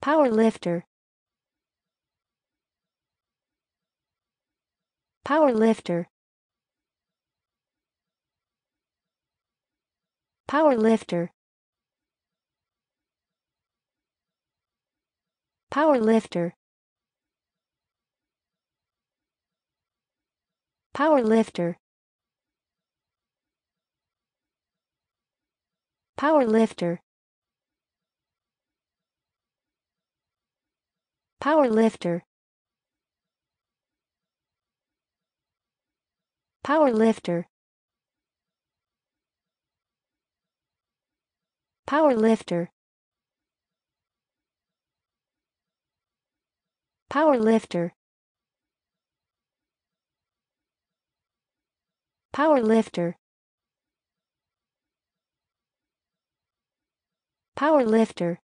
Powerlifter. Powerlifter. Powerlifter. Powerlifter. Powerlifter. Powerlifter. Powerlifter. Powerlifter. Powerlifter. Powerlifter. Powerlifter. Powerlifter.